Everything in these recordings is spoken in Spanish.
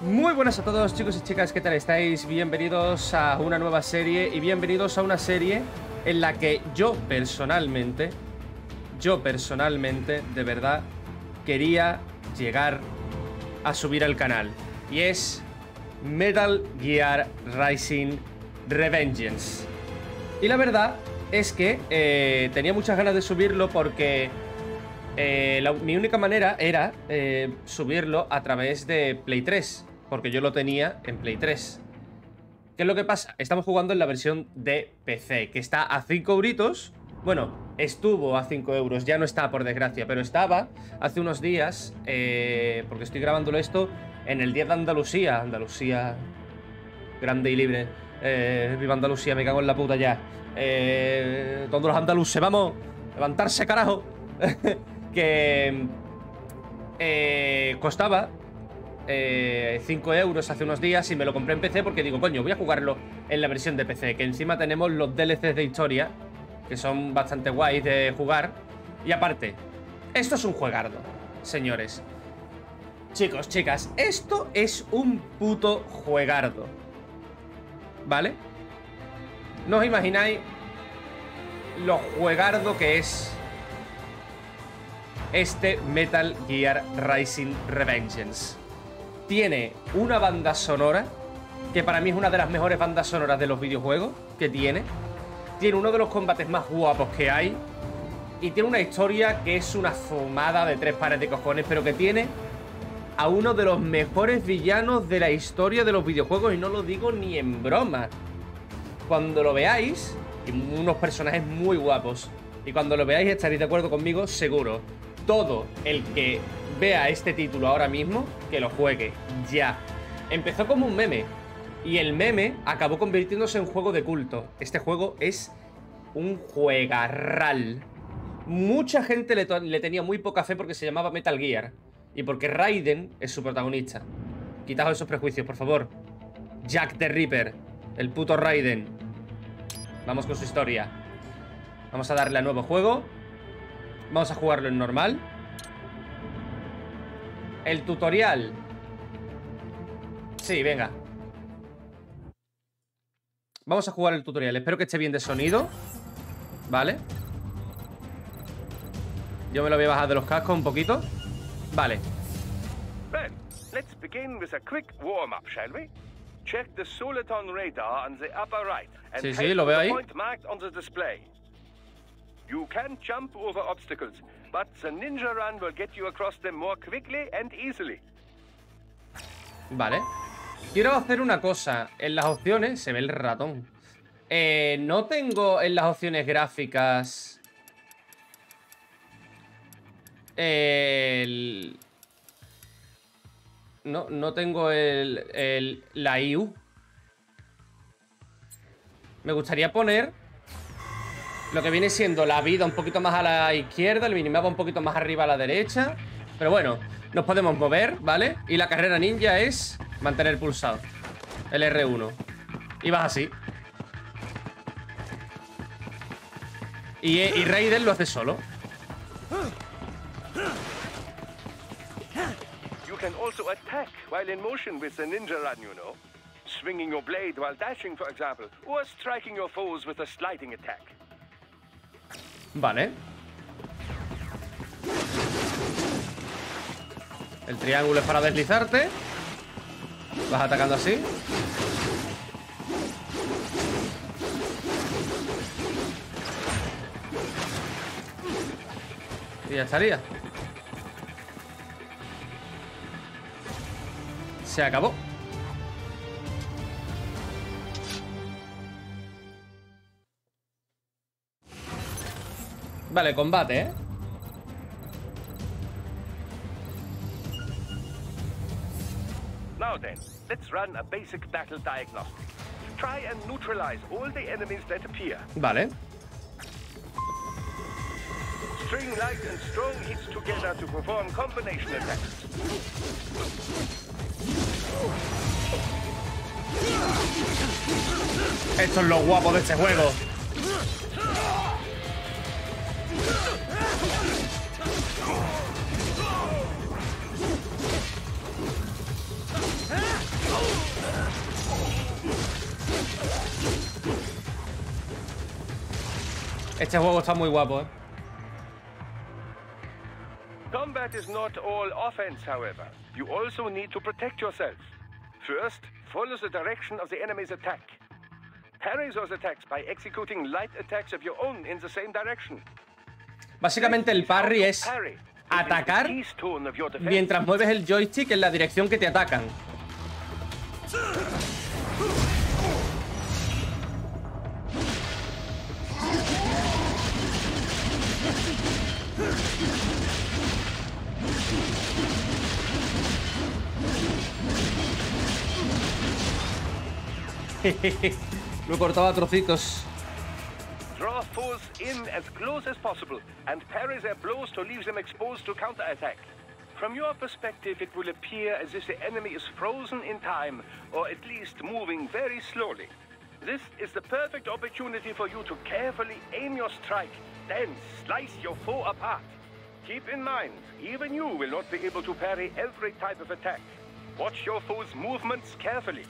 Muy buenas a todos, chicos y chicas, ¿qué tal estáis? Bienvenidos a una nueva serie y bienvenidos a una serie en la que yo personalmente, de verdad, quería llegar a subir al canal. Y es Metal Gear Rising Revengeance. Y la verdad es que tenía muchas ganas de subirlo porque mi única manera era subirlo a través de Play 3, porque yo lo tenía en Play 3. ¿Qué es lo que pasa? Estamos jugando en la versión de PC, que está a 5 euritos. Bueno, estuvo a 5 euros, ya no está por desgracia, pero estaba hace unos días, porque estoy grabándolo esto en el día de Andalucía. Andalucía grande y libre. Viva Andalucía, me cago en la puta ya. Todos los andaluces, vamos, levantarse, carajo. Que costaba 5 euros hace unos días y me lo compré en PC porque digo, coño, voy a jugarlo en la versión de PC, que encima tenemos los DLCs de historia, que son bastante guays de jugar. Y aparte, esto es un juegardo, señores. Chicos, chicas, esto es un puto juegardo, ¿vale? No os imagináis lo juegardo que es este Metal Gear Rising Revengeance. Tiene una banda sonora que para mí es una de las mejores bandas sonoras de los videojuegos que tiene. Tiene uno de los combates más guapos que hay. Y tiene una historia que es una fumada de tres pares de cojones, pero que tiene a uno de los mejores villanos de la historia de los videojuegos, y no lo digo ni en broma. Cuando lo veáis, unos personajes muy guapos, y cuando lo veáis estaréis de acuerdo conmigo, seguro. Todo el que vea este título ahora mismo, que lo juegue ya. Empezó como un meme, y el meme acabó convirtiéndose en juego de culto. Este juego es un juegarral. Mucha gente le tenía muy poca fe porque se llamaba Metal Gear y porque Raiden es su protagonista. Quitaos esos prejuicios, por favor. Jack the Ripper, el puto Raiden. Vamos con su historia. Vamos a darle a nuevo juego. Vamos a jugarlo en normal. El tutorial. Sí, venga. Vamos a jugar el tutorial. Espero que esté bien de sonido. Vale. Yo me lo voy a bajar de los cascos un poquito. Vale. Well, let's begin with a quick warm-up, shall we? Check the Soliton radar on the upper right and sí, lo veo ahí. point marked on the display. You can jump over obstacles, but the ninja run will get you across them more quickly and easily. Vale. Quiero hacer una cosa. En las opciones se ve el ratón. No tengo en las opciones gráficas No tengo la IU. Me gustaría poner lo que viene siendo la vida un poquito más a la izquierda, el minimapa un poquito más arriba a la derecha. Pero bueno, nos podemos mover, ¿vale? Y la carrera ninja es mantener pulsado el R1. Y vas así. Y Raiden lo hace solo. You can also attack while in motion with the ninja run, you know. Swinging your blade while dashing, for example, or striking your foes with a sliding attack. Vale. El triángulo es para deslizarte. Vas atacando así. Y ya estaría. Se acabó. Vale, combate, ¿eh? Now then, let's run a basic battle diagnostic. Try and neutralize all the enemies that appear. Vale. String light and strong hits together to perform combination attacks. Esto es lo guapo de este juego. Este juego está muy guapo, ¿eh? Combat is not all offense, however. You also need to protect yourself. First, follow the direction of the enemy's attack. Parry those attacks by executing light attacks of your own in the same direction. Básicamente el parry es atacar mientras mueves el joystick en la dirección que te atacan. Lo cortaba a trocitos. Draw foes in as close as possible and parry their blows to leave them exposed to counterattack. From your perspective, it will appear as if the enemy is frozen in time, or at least moving very slowly. This is the perfect opportunity for you to carefully aim your strike, then slice your foe apart. Keep in mind, even you will not be able to parry every type of attack. Watch your foe's movements carefully.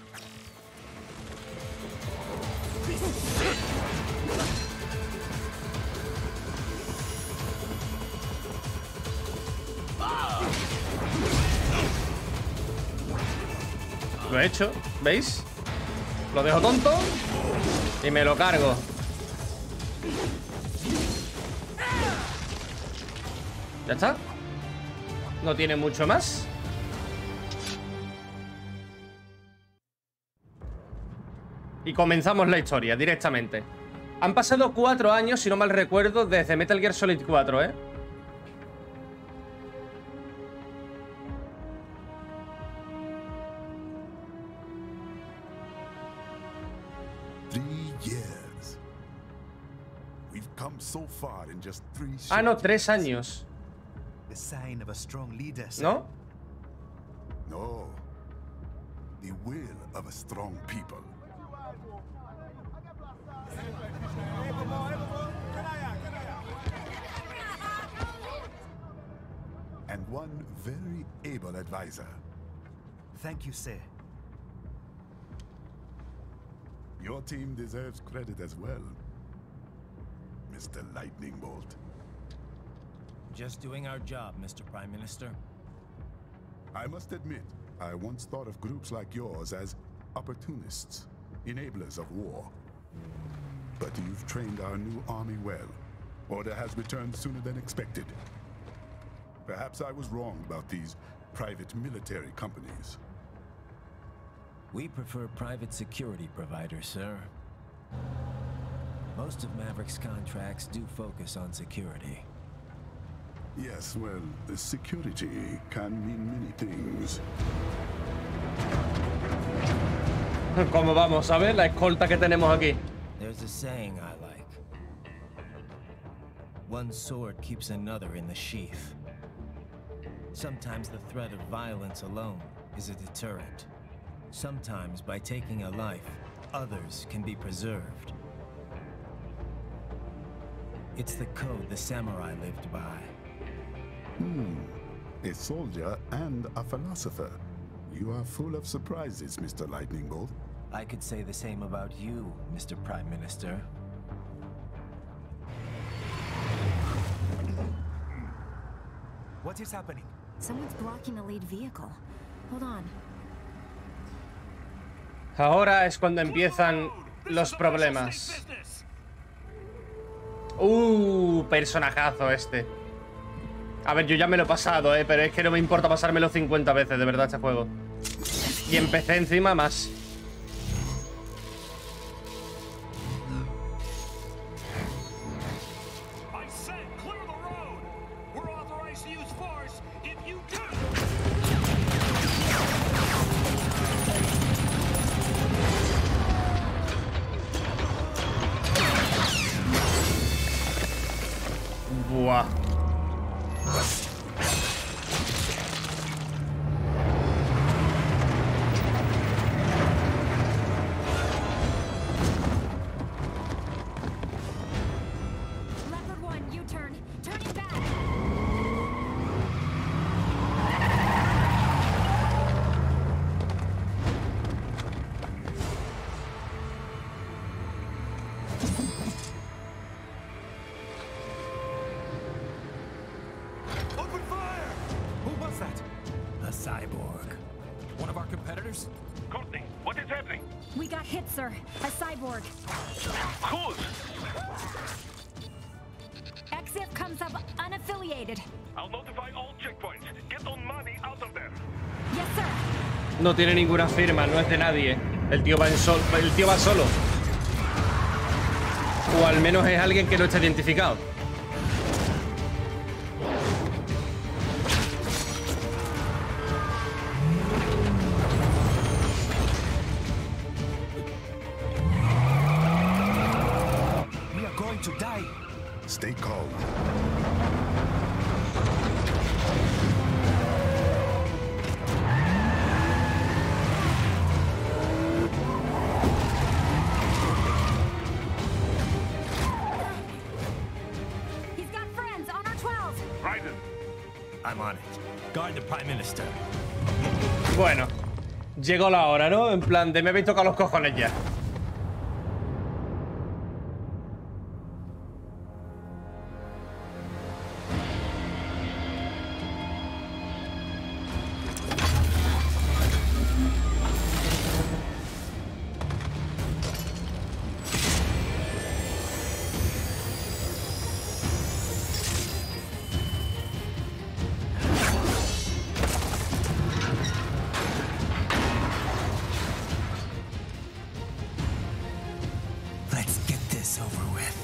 Lo he hecho, ¿veis? Lo dejo tonto y me lo cargo. ¿Ya está? No tiene mucho más. Y comenzamos la historia directamente. Han pasado 4 años, si no mal recuerdo, desde Metal Gear Solid 4, ¿eh? Ah, no, 3 años. ¿No? No. The will of a strong people. And one very able advisor. Thank you, sir. Your team deserves credit as well, Mr. Lightning Bolt. Just doing our job, Mr. Prime Minister. I must admit, I once thought of groups like yours as opportunists, enablers of war. But you've trained our new army well. Order has returned sooner than expected. Perhaps I was wrong about these private military companies. We prefer private security providers, sir. Most of Maverick's contracts do focus on security. Yes, well, security can mean many things. ¿Cómo vamos a ver la escolta que tenemos aquí? There's a saying I like. One sword keeps another in the sheath. Sometimes the threat of violence alone is a deterrent. Sometimes by taking a life, others can be preserved. It's the code the samurai lived by. A soldier and a philosopher. You are full of surprises, Mr. Lightning Bolt. I could say the same about you, Mr. Prime Minister. What is happening? Someone's blocking the lead vehicle. Hold on. Ahora es cuando empiezan los problemas. Personajazo este. A ver, yo ya me lo he pasado, pero es que no me importa pasármelo 50 veces, de verdad, este juego. Y empecé encima más. Buah. cyborg. One of our competitors? Courtney, what is happening? We got hit, sir. A cyborg. Whose? XF comes up unaffiliated. I'll notify all checkpoints. Get on money out of there. Yes, sir. No tiene ninguna firma, no es de nadie. El tío va solo. O al menos es alguien que no está identificado. We are going to die. Stay calm. He's got friends on our 12. Raiden, I'm on it. Guard the Prime Minister. Bueno, llegó la hora, ¿no? En plan de me habéis tocado los cojones ya. Let's get this over with.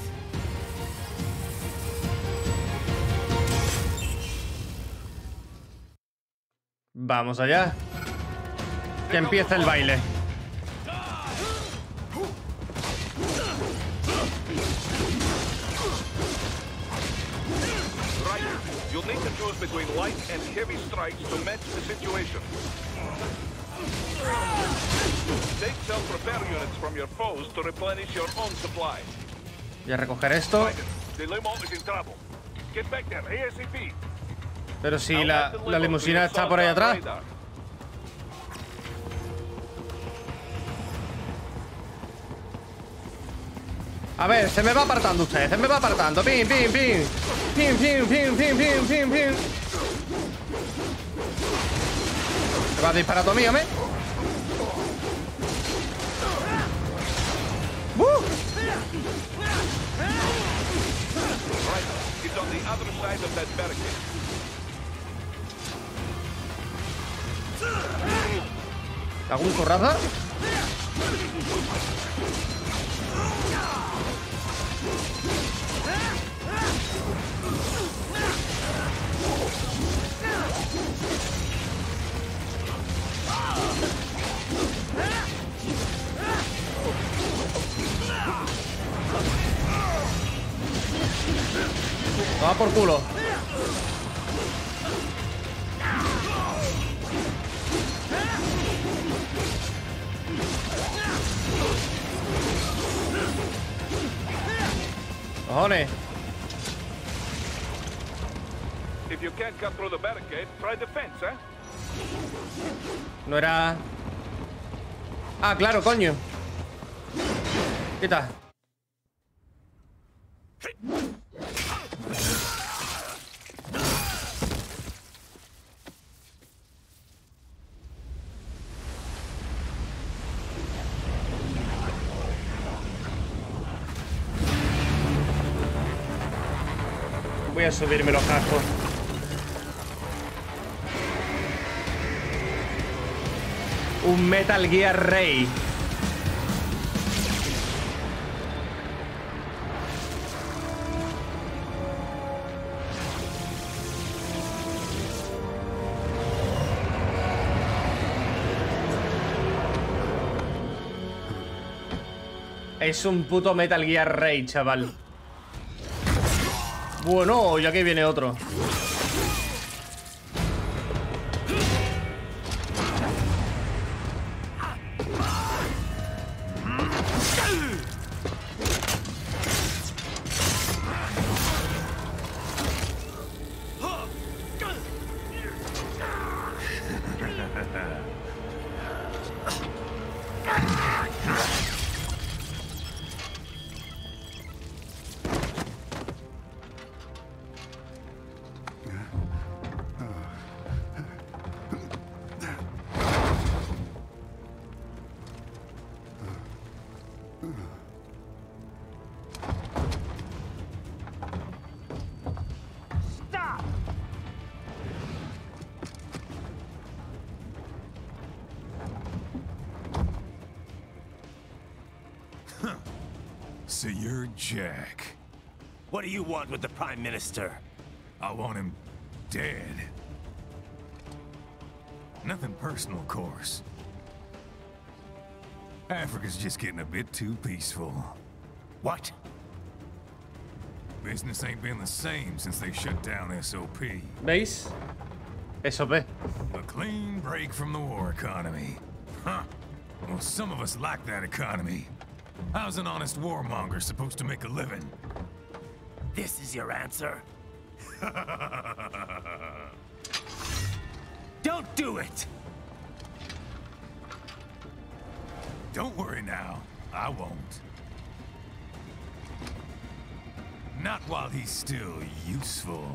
Vamos allá. Que empiece el baile. Raiden, you'll need to choose between light and heavy strikes to match the situation. Take self-repair units from your foes to replenish your own supply. Voy a recoger esto. Raiden, the limo is in trouble. Get back there, ASAP. Pero si la limusina está por ahí atrás. A ver, se me va apartando usted, se me va apartando. Pim, pim, pim. Pim, pim, pim, pim, pim, pim, pim. ¿Te vas a disparar tú a mí, hombre? Raiden, it's on the other side of that barricade. ¿Algún corraza? Va por culo. Cojones. If you can't cut through the barricade, try the fence, eh? No era... Ah, claro, coño. ¿Qué tal? Voy a subirme los cascos. Un Metal Gear Ray. Es un puto Metal Gear Ray, chaval. Bueno, ya que viene otro. So you're Jack. What do you want with the Prime Minister? I want him dead. Nothing personal, of course. Africa's just getting a bit too peaceful. What? Business ain't been the same since they shut down SOP. ¿Veis? SOP. A clean break from the war economy. Huh. Well, some of us like that economy. How's an honest warmonger supposed to make a living? This is your answer? Don't do it! Don't worry now. I won't. Not while he's still useful.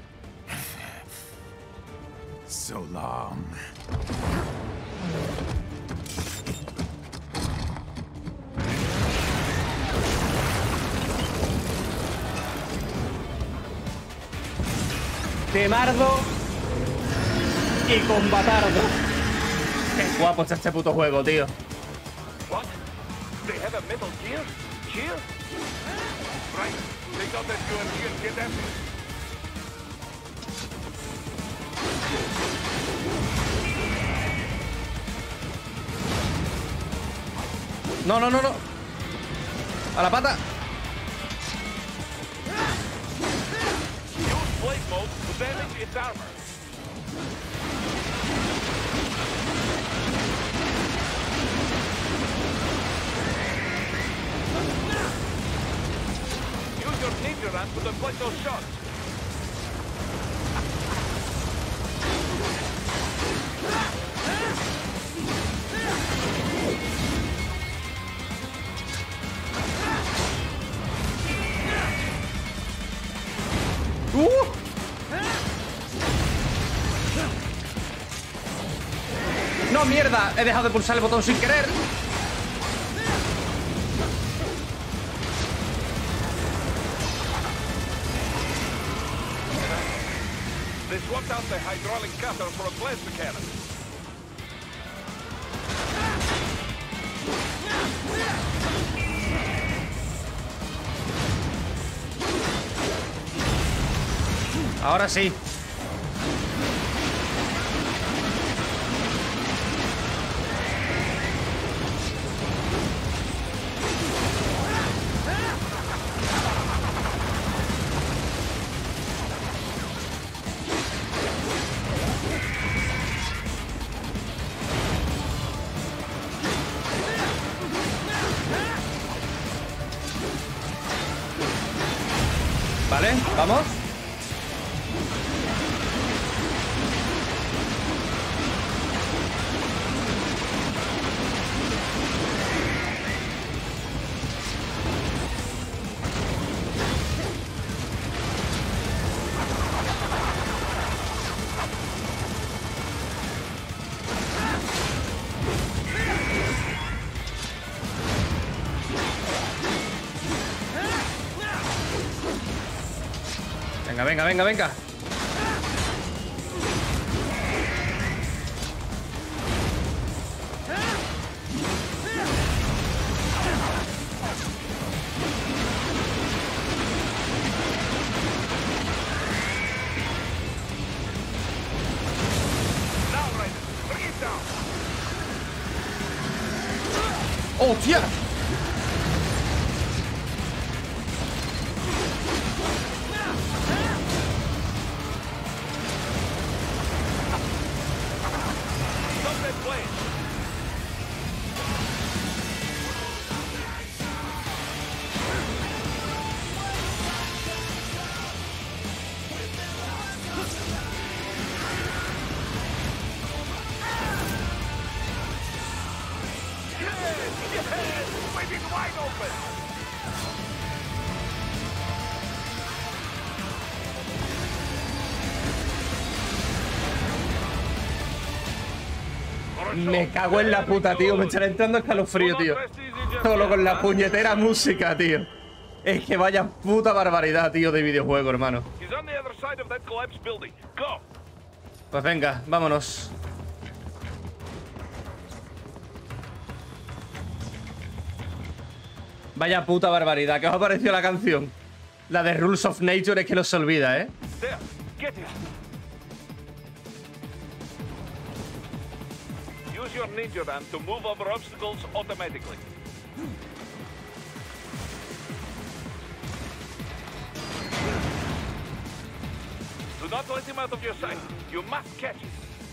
So long. Temardo y combatardo. Qué guapo está este puto juego, tío. What? They have a Metal Gear? Gear? Right. They thought that you and Gear get at me. No, no, no, no. A la pata. Use blade mode to damage its armor. Use your ninja run to deflect those shots. No, mierda, he dejado de pulsar el botón sin querer. They swapped out the hydraulic cutter for a plasma cannon. Ahora sí. Vale, vamos. Venga, venga, venga, venga. Now, Raiden, bring it down. ¡Hostia! Stop that blade. Yes! Waving wide open. Me cago en la puta, tío. Me estará entrando escalofrío, tío. Solo con la puñetera música, tío. Es que vaya puta barbaridad, tío, de videojuego, hermano. He's on the other side of that collapsed building. Go. Pues venga, vámonos. Vaya puta barbaridad. ¿Qué os ha parecido la canción? La de Rules of Nature es que no se olvida, ¿eh? There, get it. Use your ninja ram to move over obstacles automatically. Do not let him out of your sight. You must catch it.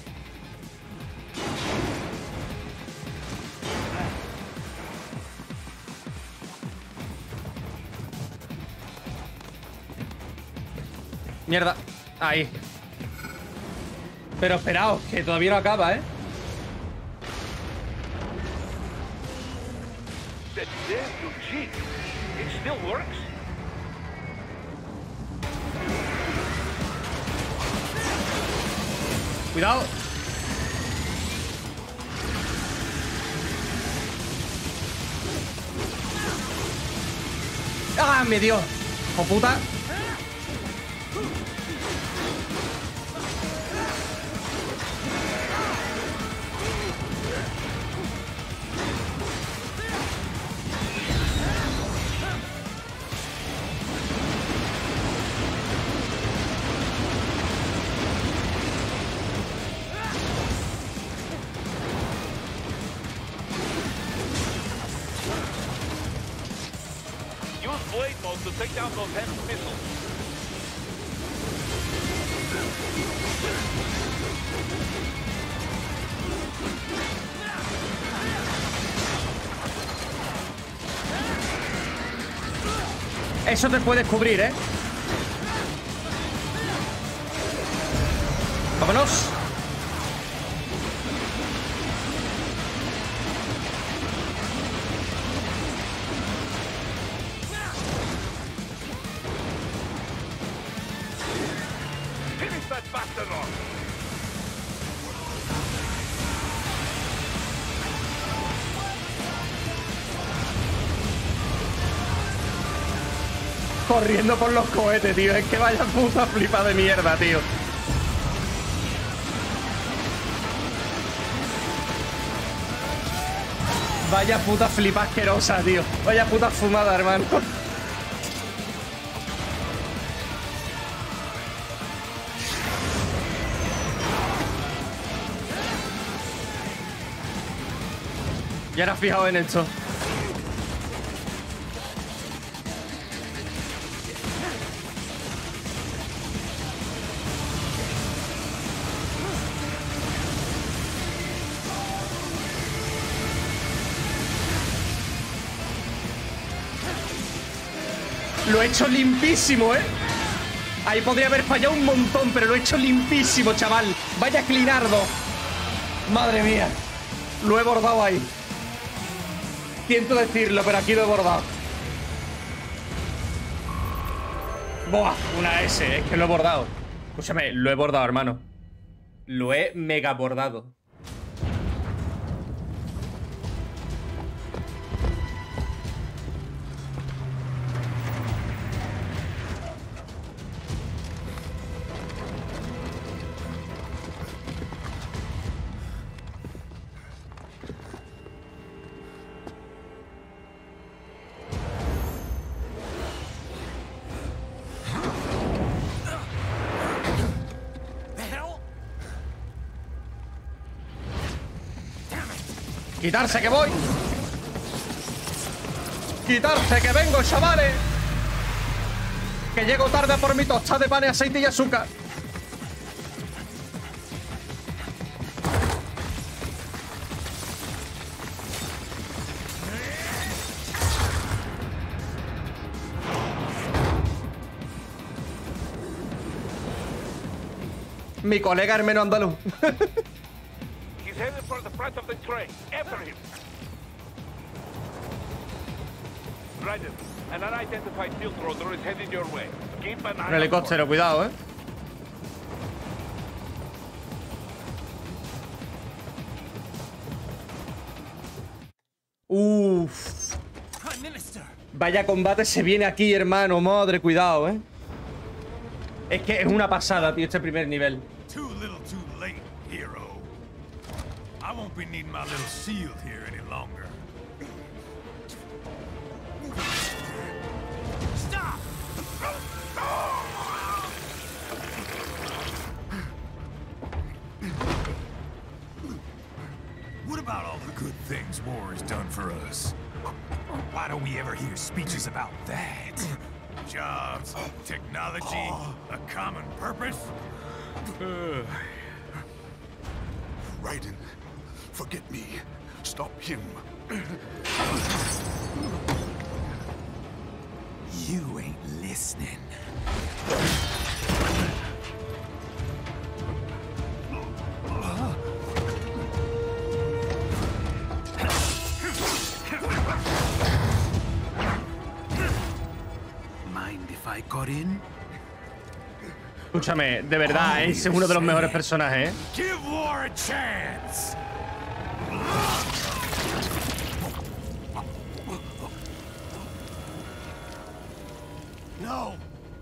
Mierda. Ahí. Pero esperaos, que todavía no acaba, ¿eh? That there you cheat. It still works. Cuidado. ¡Ah! Me dio. ¡Oh, puta! Use blade mode to take down those heavy missiles. Eso te puedes cubrir, ¿eh? ¡Vámonos! Finish that bastard off. Corriendo por los cohetes, tío. Es que vaya puta flipa de mierda, tío. Vaya puta flipa asquerosa, tío. Vaya puta fumada, hermano. Ya era fijado en esto. Lo he hecho limpísimo, ¿eh? Ahí podría haber fallado un montón, pero lo he hecho limpísimo, chaval. Vaya clinardo. Madre mía. Lo he bordado ahí. Siento decirlo, pero aquí lo he bordado. Buah, una S. Es que lo he bordado. Escúchame, lo he bordado, hermano. Lo he mega bordado. ¡Quitarse que voy! ¡Quitarse que vengo, chavales! Que llego tarde por mi tostada de pan y aceite y azúcar. Mi colega hermano andaluz. He's headed for the front of the train. After him. Ryder, an unidentified field rotor is heading your way. Keep an eye Un helicóptero, cuidado, Uff. Vaya combate se viene aquí, hermano. Madre, cuidado, Es que es una pasada, tío, este primer nivel. Too little too late, hero. I won't be needing my little shield here any longer. What about all the good things war has done for us? Why don't we ever hear speeches about that? Jobs, technology, a common purpose? Raiden, forget me. Stop him. You ain't listening. Mind if I got in? Escúchame, de verdad, ese es uno de los mejores personajes, ¿eh? Give war a chance. No!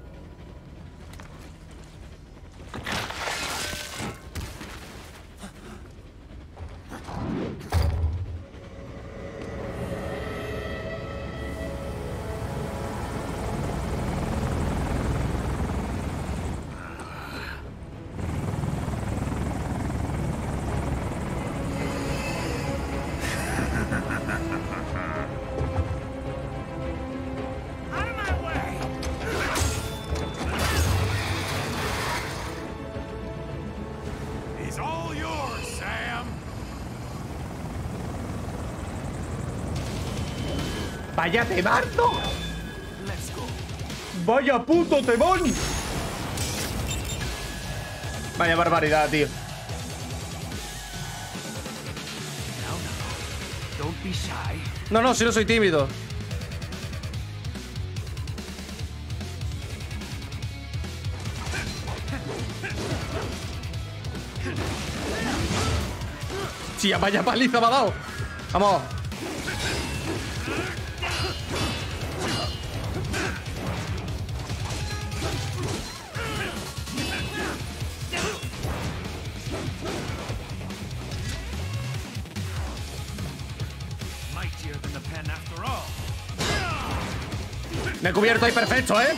He's all yours, Sam. ¡Vaya temazo! Let's go. ¡Vaya puto temón! Vaya barbaridad, tío. Don't be shy. No, no, si no soy tímido. Tía, vaya paliza me ha dado. Vamos. Mightier than the pen after all. Me he cubierto ahí perfecto, ¿eh?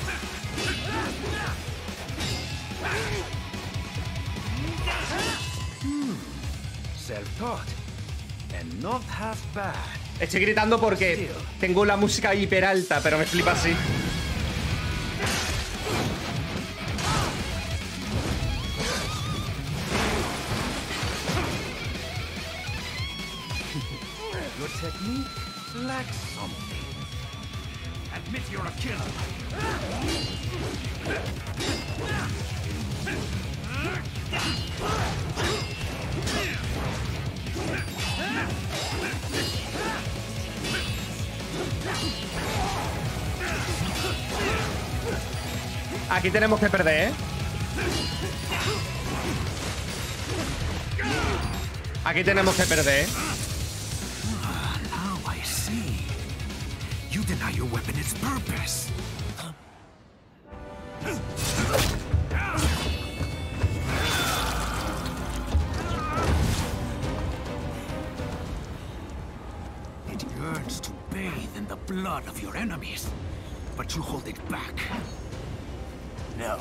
Self-taught. And not half bad. Estoy gritando porque tengo la música hiper alta, pero me flipa así. Your technique lacks something. Admit you're a killer. Aquí tenemos que perder, ¿eh? Aquí tenemos que perder, ¿eh? Now I see. You deny your weapon its purpose. It yearns to bathe in the blood of your enemies, but you hold it back. No.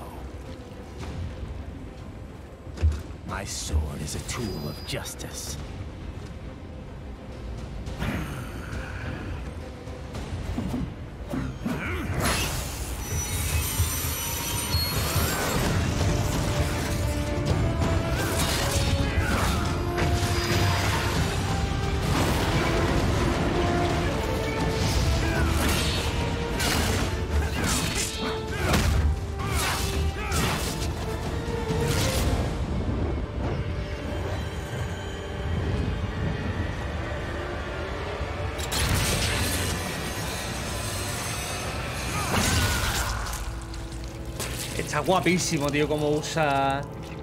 My sword is a tool of justice. Está guapísimo, tío, cómo usa...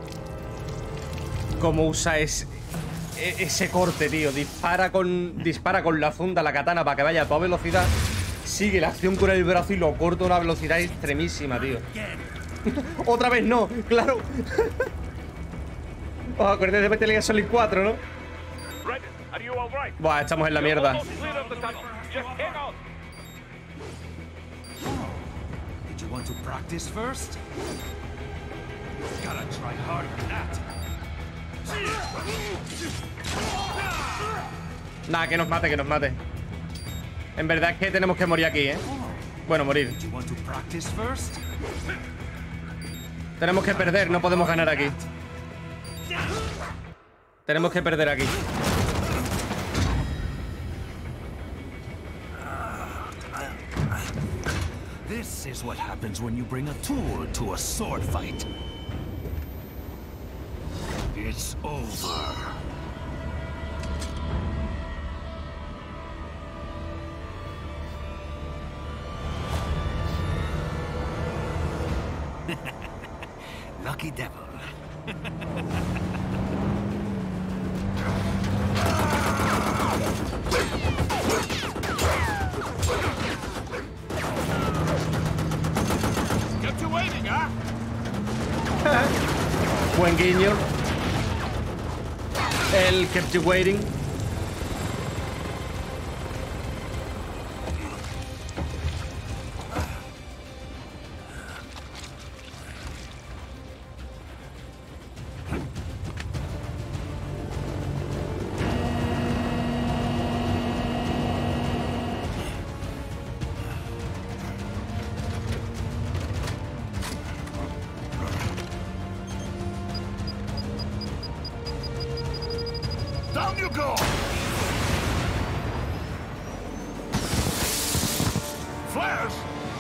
Cómo usa ese corte, tío. Dispara con la funda, la katana, para que vaya a toda velocidad. Sigue la acción con el brazo y lo corta a una velocidad extremísima, tío. Otra vez no, claro. Os acordáis de Metal Gear Solid 4, ¿no? Buah, estamos en la mierda. Did You want to practice first? Gotta try harder than that. Nah, que nos mate, que nos mate. En verdad es que tenemos que morir aquí, ¿eh? Bueno, morir. You want to practice first? Tenemos que perder, no podemos ganar aquí. Tenemos que perder aquí. This is what happens when you bring a tool to a sword fight. It's over. Lucky devil. Kept you waiting, huh? Buen guiño. El kept you waiting. Down you go! Flash!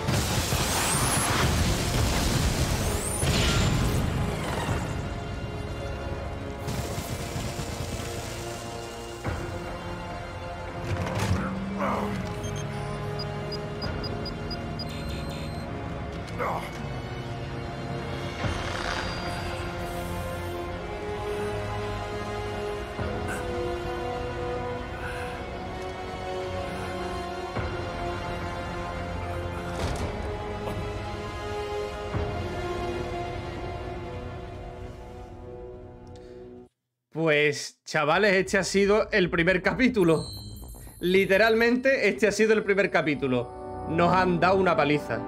Pues, chavales, este ha sido el primer capítulo. Literalmente, este ha sido el primer capítulo. Nos han dado una paliza.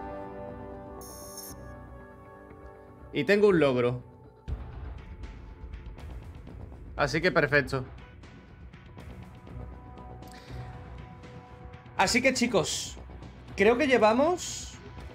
Y tengo un logro. Así que perfecto. Así que, chicos, creo que llevamos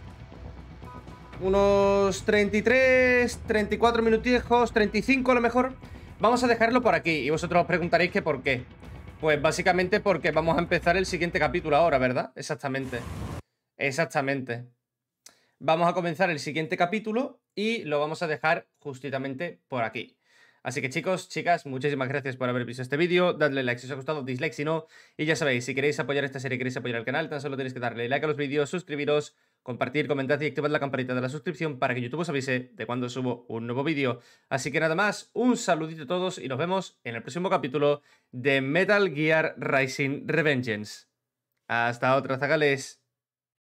unos 33, 34 minutijos, 35 a lo mejor. Vamos a dejarlo por aquí y vosotros os preguntaréis que por qué. Pues básicamente porque vamos a empezar el siguiente capítulo ahora, ¿verdad? Exactamente. Exactamente. Vamos a comenzar el siguiente capítulo y lo vamos a dejar justamente por aquí. Así que chicos, chicas, muchísimas gracias por haber visto este vídeo. Dadle like si os ha gustado, dislike si no. Y ya sabéis, si queréis apoyar esta serie, queréis apoyar el canal, tan solo tenéis que darle like a los vídeos, suscribiros, compartir, comentar y activar la campanita de la suscripción para que YouTube os avise de cuando subo un nuevo vídeo. Así que nada más, un saludito a todos y nos vemos en el próximo capítulo de Metal Gear Rising Revengeance. Hasta otra, zagales.